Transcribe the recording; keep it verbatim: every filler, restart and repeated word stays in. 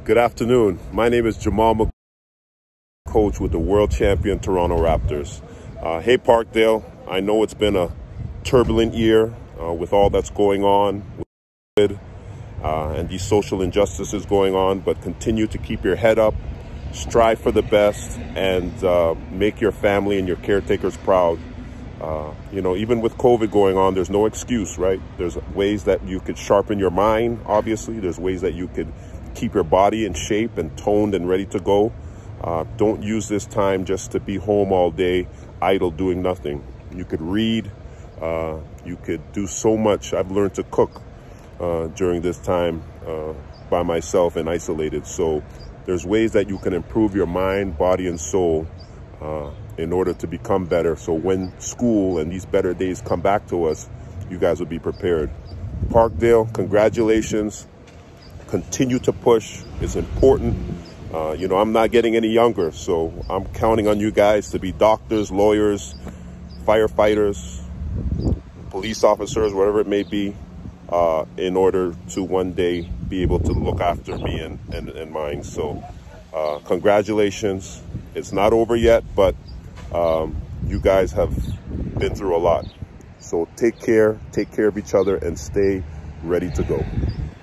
Good afternoon. My name is Jamal McCoy, coach with the world champion Toronto Raptors. Uh, hey, Parkdale. I know it's been a turbulent year uh, with all that's going on with uh, and these social injustices going on, but continue to keep your head up, strive for the best, and uh, make your family and your caretakers proud. Uh, you know, even with COVID going on, there's no excuse, right? There's ways that you could sharpen your mind, obviously. There's ways that you could keep your body in shape and toned and ready to go. Uh, don't use this time just to be home all day, idle, doing nothing. You could read. Uh, you could do so much. I've learned to cook uh, during this time uh, by myself and isolated. So there's ways that you can improve your mind, body, and soul uh, in order to become better. So when school and these better days come back to us, you guys will be prepared. Parkdale, congratulations. Continue to push. It's important. Uh, you know, I'm not getting any younger, so I'm counting on you guys to be doctors, lawyers, firefighters, police officers, whatever it may be, uh, in order to one day be able to look after me and, and, and mine. So uh, congratulations. It's not over yet, but um, you guys have been through a lot. So take care, take care of each other, and stay ready to go.